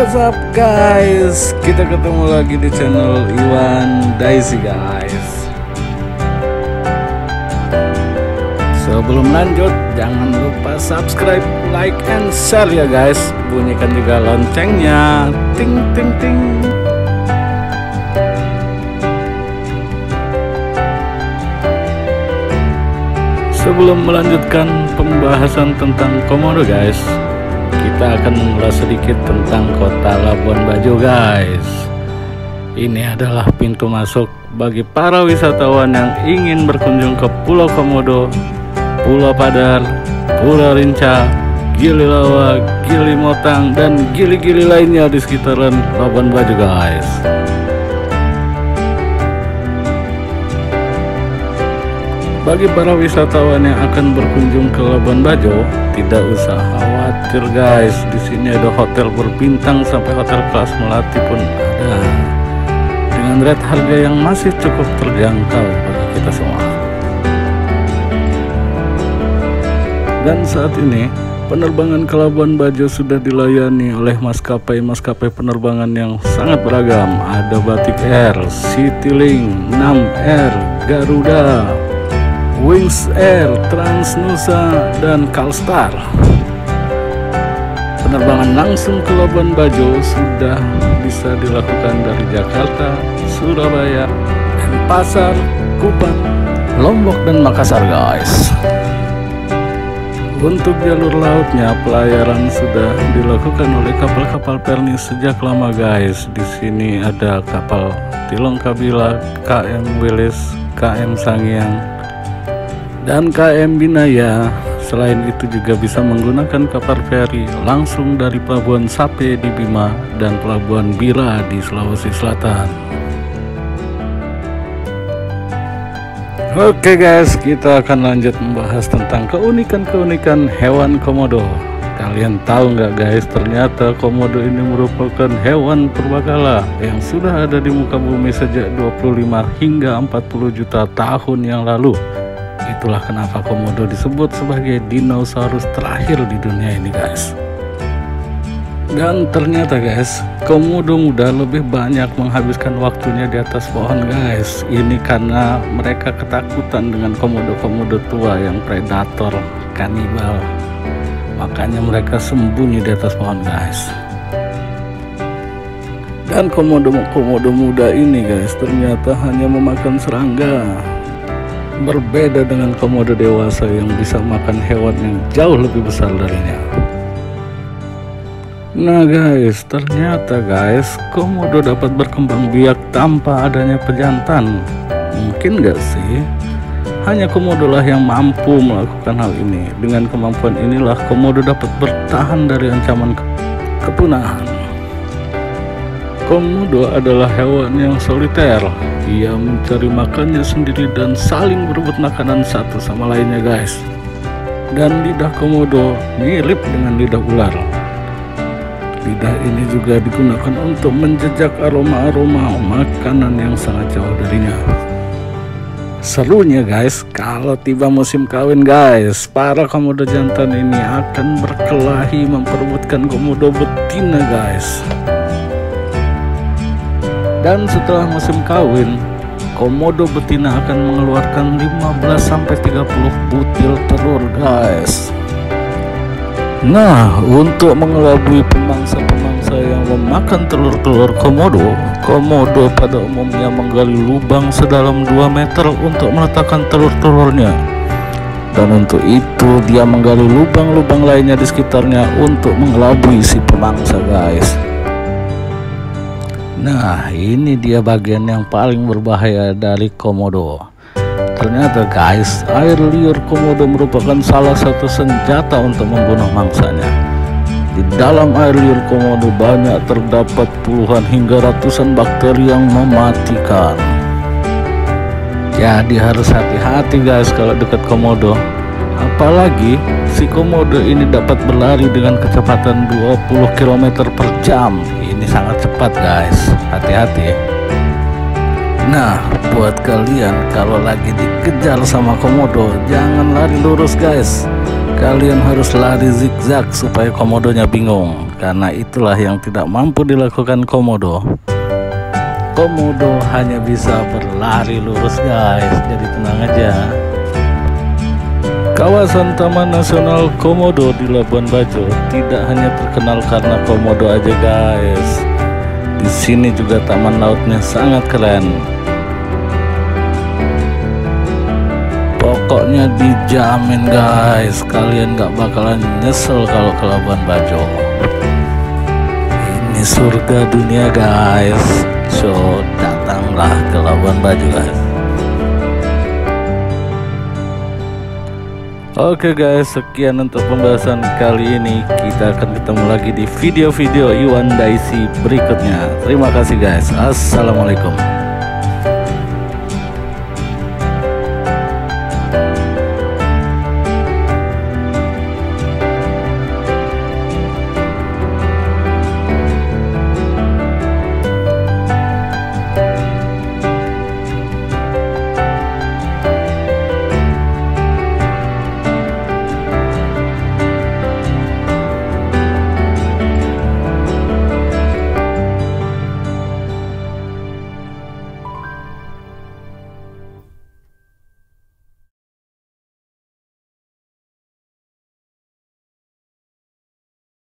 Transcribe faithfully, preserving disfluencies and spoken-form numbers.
What's up guys, kita ketemu lagi di channel Iwan Daisy guys. Sebelum lanjut, jangan lupa subscribe, like, and share ya guys. Bunyikan juga loncengnya, ting ting ting. Sebelum melanjutkan pembahasan tentang komodo guys, kita akan mengulas sedikit tentang kota Labuan Bajo guys. Ini adalah pintu masuk bagi para wisatawan yang ingin berkunjung ke Pulau Komodo, Pulau Padar, Pulau Rinca, Gili Lawa, Gili Motang, dan gili-gili lainnya di sekitaran Labuan Bajo guys. Bagi para wisatawan yang akan berkunjung ke Labuan Bajo, tidak usah khawatir guys. Di sini ada hotel berbintang sampai hotel kelas melati pun ada, dengan rate harga yang masih cukup terjangkau bagi kita semua. Dan saat ini penerbangan ke Labuan Bajo sudah dilayani oleh maskapai-maskapai penerbangan yang sangat beragam. Ada Batik Air, Citylink, Nam Air, Garuda, Wings Air, Transnusa, dan Kalstar. Penerbangan langsung ke Labuan Bajo sudah bisa dilakukan dari Jakarta, Surabaya, Denpasar, Kupang, Lombok, dan Makassar guys. Untuk jalur lautnya, pelayaran sudah dilakukan oleh kapal-kapal pernis sejak lama guys. Di sini ada kapal Tilong Kabila, K M Wilis, K M Sangiang, dan K M Binaya. Selain itu juga bisa menggunakan kapal feri langsung dari Pelabuhan Sape di Bima dan Pelabuhan Bira di Sulawesi Selatan. Oke guys, kita akan lanjut membahas tentang keunikan-keunikan hewan komodo. Kalian tahu nggak guys, ternyata komodo ini merupakan hewan purbakala yang sudah ada di muka bumi sejak dua puluh lima hingga empat puluh juta tahun yang lalu. Itulah kenapa komodo disebut sebagai dinosaurus terakhir di dunia ini guys. Dan ternyata guys, komodo muda lebih banyak menghabiskan waktunya di atas pohon guys. Ini karena mereka ketakutan dengan komodo-komodo tua yang predator, kanibal. Makanya mereka sembunyi di atas pohon guys. Dan komodo-komodo muda ini guys ternyata hanya memakan serangga. Berbeda dengan komodo dewasa yang bisa makan hewan yang jauh lebih besar darinya. Nah guys, ternyata guys, komodo dapat berkembang biak tanpa adanya pejantan. Mungkin gak sih? Hanya komodo lah yang mampu melakukan hal ini. Dengan kemampuan inilah komodo dapat bertahan dari ancaman ke kepunahan. Komodo adalah hewan yang soliter. Ia mencari makannya sendiri dan saling berebut makanan satu sama lainnya guys. Dan lidah komodo mirip dengan lidah ular. Lidah ini juga digunakan untuk menjejak aroma-aroma makanan yang sangat jauh darinya. Serunya guys, kalau tiba musim kawin guys, para komodo jantan ini akan berkelahi memperebutkan komodo betina guys. Dan setelah musim kawin, komodo betina akan mengeluarkan lima belas sampai tiga puluh butil telur guys. Nah, untuk mengelabui pemangsa-pemangsa yang memakan telur-telur komodo, komodo pada umumnya menggali lubang sedalam dua meter untuk meletakkan telur-telurnya. Dan untuk itu dia menggali lubang-lubang lainnya di sekitarnya untuk mengelabui si pemangsa guys. Nah, ini dia bagian yang paling berbahaya dari komodo. Ternyata guys, air liur komodo merupakan salah satu senjata untuk membunuh mangsanya. Di dalam air liur komodo banyak terdapat puluhan hingga ratusan bakteri yang mematikan. Jadi harus hati-hati guys kalau dekat komodo. Apalagi si komodo ini dapat berlari dengan kecepatan dua puluh kilometer per jam. Ini sangat cepat guys, hati-hati. Nah, buat kalian kalau lagi dikejar sama komodo, jangan lari lurus guys. kalian harus lari zigzag supaya komodonya bingung, karena itulah yang tidak mampu dilakukan komodo. Komodo hanya bisa berlari lurus guys, jadi tenang aja. Kawasan Taman Nasional Komodo di Labuan Bajo tidak hanya terkenal karena komodo aja guys. Di sini juga taman lautnya sangat keren. Pokoknya dijamin guys, kalian gak bakalan nyesel kalau ke Labuan Bajo. Ini surga dunia guys. So datanglah ke Labuan Bajo guys. Oke guys, sekian untuk pembahasan kali ini. Kita akan ketemu lagi di video-video Iwan Daisy berikutnya. Terima kasih guys. Assalamualaikum.